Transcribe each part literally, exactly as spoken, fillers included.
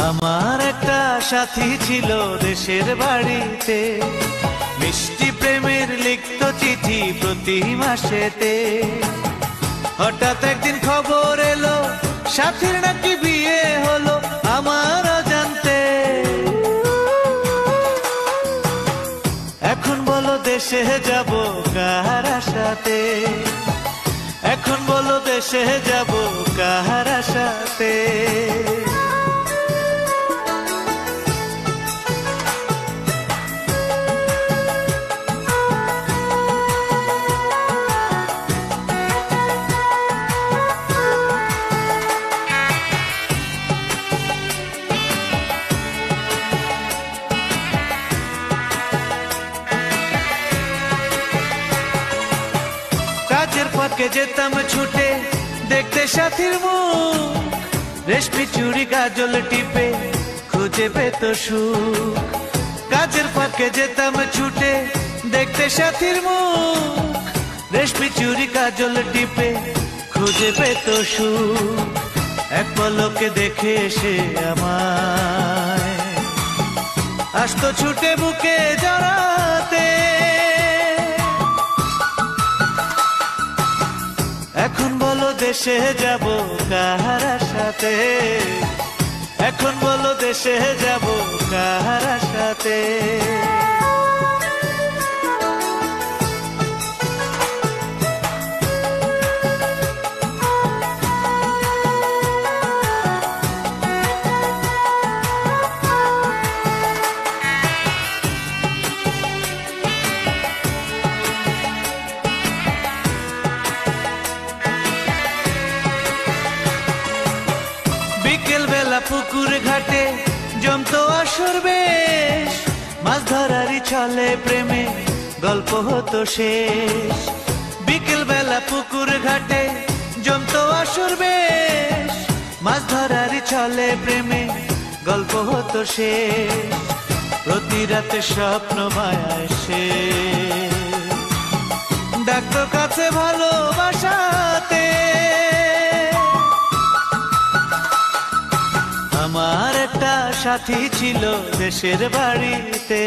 আমার একটা সাথী ছিল দেশের বাড়িতে, মিষ্টি প্রেমের লিখত চিঠি প্রতি মাসেতে। হঠাৎ একদিন খবর এলো সাথীর নাকি বিয়ে হলো আমার অজান্তে। এখন বলো দেশে যাব কার আশাতে, এখন বলো দেশে যাব কার আশাতে। কাজের ফাঁকে যেতাম ছুটে দেখতে সাথীর মুখ, রেশমি চুড়ি কাজল টিপে খুঁজে পেত সুখ। কাজের ফাঁকে যেতাম ছুটে দেখতে সাথীর মুখ, রেশমি চুড়ি কাজল টিপে খুঁজে পেত সুখ। এক পলকে দেখে এসে আমায় আসতো ছুটে বুকে জড়াতে। এখন বলো দেশে যাব কার আশাতে, এখন বলো দেশে যাব কার আশাতে। বিকেল বেলা পুকুর ঘাটে জমতো আসর বেশ, মাছ ধরারই ছলে প্রেমে গল্প হতো শেষ। বিকেল বেলা পুকুর ঘাটে জমতো আসর বেশ, মাছ ধরারই ছলে প্রেমে গল্প হতো শেষ। প্রতি রাতে স্বপ্ন মায়ায় সে ডাক্তার কাছে ভালোবাসাতে। আমার একটা সাথী ছিল দেশের বাড়িতে,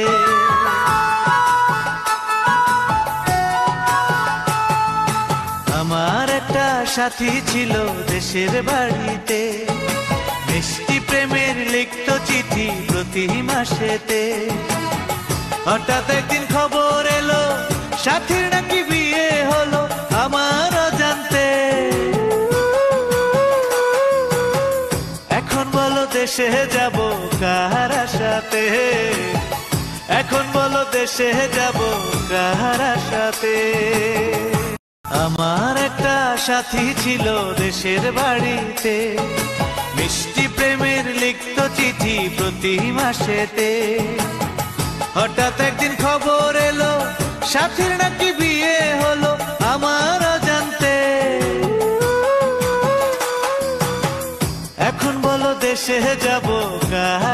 আমার একটা সাথী ছিল দেশের বাড়িতে, মিষ্টি প্রেমের লিখত চিঠি প্রতি মাসেতে। হঠাৎ একদিন খবর এলো সাথীর নাকি বিয়ে হলো আমার অজান্তে। এখন বলো দেশে যাব কার আশাতে, এখন বলো দেশে যাব কার আশাতে। আমার একটা সাথী ছিল দেশের বাড়িতে, মিষ্টি প্রেমের লিখত চিঠি প্রতি মাসেতে। হঠাৎ একদিন খবর এলো সাথীর নাকি বিয়ে হলো আমার অজান্তে। এখন বলো দেশে যাব কার